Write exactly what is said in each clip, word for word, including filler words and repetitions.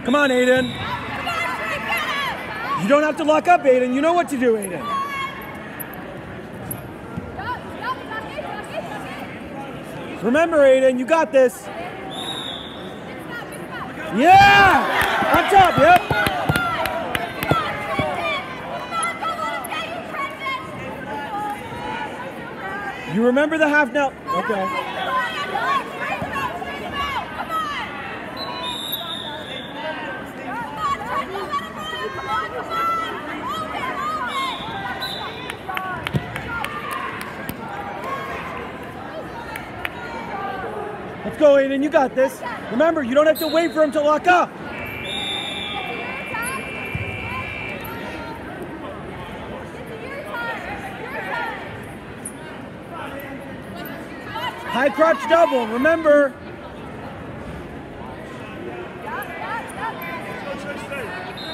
Come on, Aiden. You don't have to lock up, Aiden. You know what to do, Aiden. Remember, Aiden, you got this. Yeah! On top, yep. You remember the half now? Okay. Let's go, Aiden. You got this. Remember, you don't have to wait for him to lock up. High crotch double. Remember.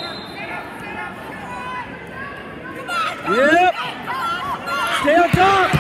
Yep. Stay on top.